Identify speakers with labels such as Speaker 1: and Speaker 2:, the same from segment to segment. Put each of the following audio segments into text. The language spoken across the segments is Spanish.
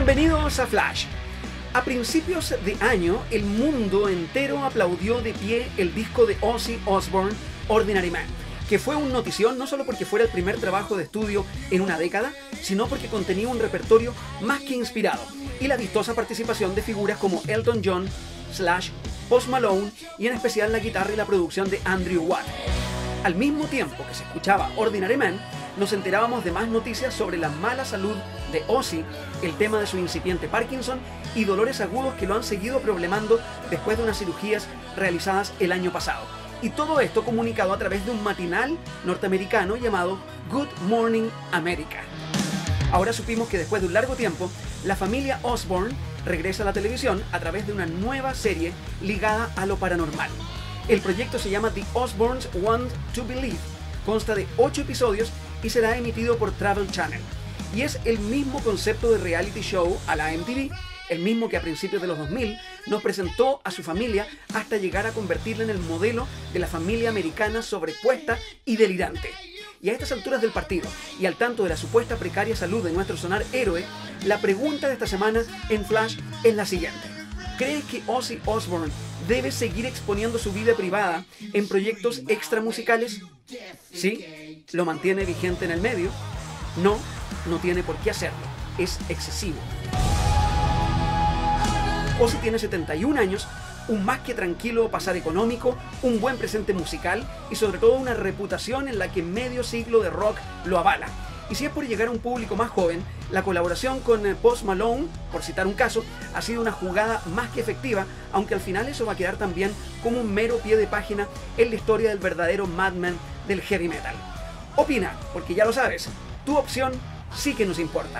Speaker 1: Bienvenidos a Flash. A principios de año, el mundo entero aplaudió de pie el disco de Ozzy Osbourne, Ordinary Man, que fue un notición no solo porque fuera el primer trabajo de estudio en una década, sino porque contenía un repertorio más que inspirado y la vistosa participación de figuras como Elton John, Slash, Post Malone y en especial la guitarra y la producción de Andrew Watt. Al mismo tiempo que se escuchaba Ordinary Man, nos enterábamos de más noticias sobre la mala salud de Ozzy, el tema de su incipiente Parkinson y dolores agudos que lo han seguido problemando después de unas cirugías realizadas el año pasado. Y todo esto comunicado a través de un matinal norteamericano llamado Good Morning America. Ahora supimos que después de un largo tiempo, la familia Osbourne regresa a la televisión a través de una nueva serie ligada a lo paranormal. El proyecto se llama The Osbournes Want to Believe, consta de 8 episodios y será emitido por Travel Channel. Y es el mismo concepto de reality show a la MTV, el mismo que a principios de los 2000 nos presentó a su familia hasta llegar a convertirla en el modelo de la familia americana sobrepuesta y delirante. Y a estas alturas del partido, y al tanto de la supuesta precaria salud de nuestro sonar héroe, la pregunta de esta semana en Flash es la siguiente. ¿Crees que Ozzy Osbourne debe seguir exponiendo su vida privada en proyectos extramusicales? ¿Sí? ¿Lo mantiene vigente en el medio? No, no tiene por qué hacerlo. Es excesivo. Ozzy tiene 71 años, un más que tranquilo pasar económico, un buen presente musical y sobre todo una reputación en la que medio siglo de rock lo avala. Y si es por llegar a un público más joven, la colaboración con Post Malone, por citar un caso, ha sido una jugada más que efectiva, aunque al final eso va a quedar también como un mero pie de página en la historia del verdadero madman del heavy metal. Opina, porque ya lo sabes, tu opción sí que nos importa.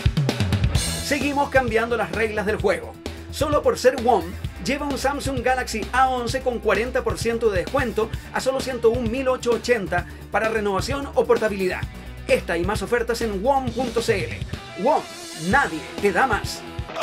Speaker 1: Seguimos cambiando las reglas del juego. Solo por ser WOM, lleva un Samsung Galaxy A11 con 40% de descuento a solo 101.880 para renovación o portabilidad. Esta y más ofertas en WOM.cl. WOM, nadie te da más.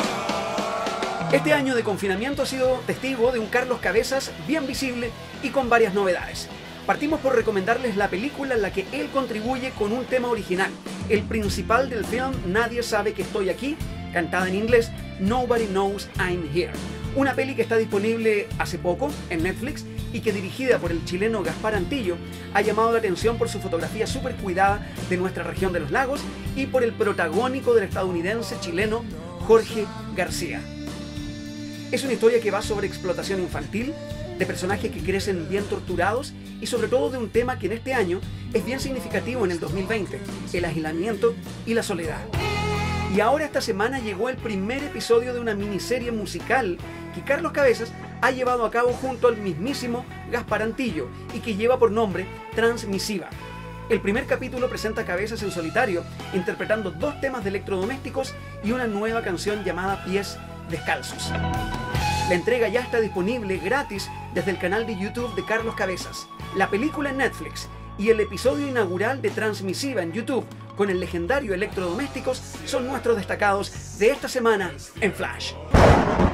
Speaker 1: Este año de confinamiento ha sido testigo de un Carlos Cabezas bien visible y con varias novedades. Partimos por recomendarles la película en la que él contribuye con un tema original, el principal del film Nadie sabe que estoy aquí, cantada en inglés Nobody Knows I'm Here. Una peli que está disponible hace poco en Netflix y que, dirigida por el chileno Gaspar Antillo, ha llamado la atención por su fotografía súper cuidada de nuestra región de los lagos y por el protagónico del estadounidense chileno Jorge García. Es una historia que va sobre explotación infantil, de personajes que crecen bien torturados y sobre todo de un tema que en este año es bien significativo en el 2020, el aislamiento y la soledad. Y ahora esta semana llegó el primer episodio de una miniserie musical que Carlos Cabezas ha llevado a cabo junto al mismísimo Gaspar Antillo y que lleva por nombre Transmisiva. El primer capítulo presenta a Cabezas en solitario, interpretando 2 temas de electrodomésticos y una nueva canción llamada Pies Descalzos. La entrega ya está disponible gratis desde el canal de YouTube de Carlos Cabezas, la película en Netflix y el episodio inaugural de Transmisiva en YouTube con el legendario Electrodomésticos son nuestros destacados de esta semana en Flash.